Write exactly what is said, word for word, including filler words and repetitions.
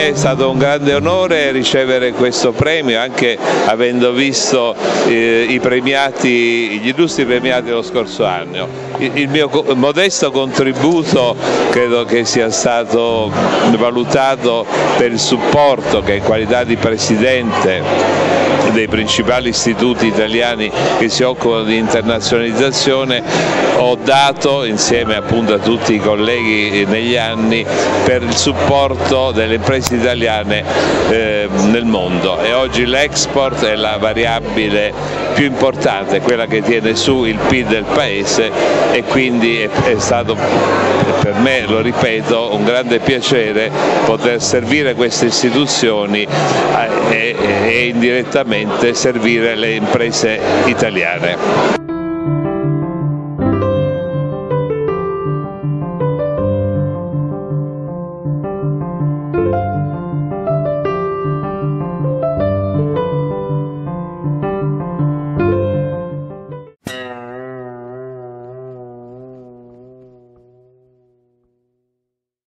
me è stato un grande onore ricevere questo premio, anche avendo visto eh, i premiati, gli illustri premiati lo scorso anno. Il, il mio co modesto contributo credo che sia stato valutato per il supporto che in qualità di presidente dei principali istituti italiani che si occupano di internazionalizzazione ho dato insieme appunto a tutti i colleghi negli anni per il supporto delle imprese italiane eh, nel mondo, e oggi l'export è la variabile più importante, quella che tiene su il P I L del Paese, e quindi è, è stato per me, lo ripeto, un grande piacere poter servire queste istituzioni e, e indirettamente servire le imprese italiane.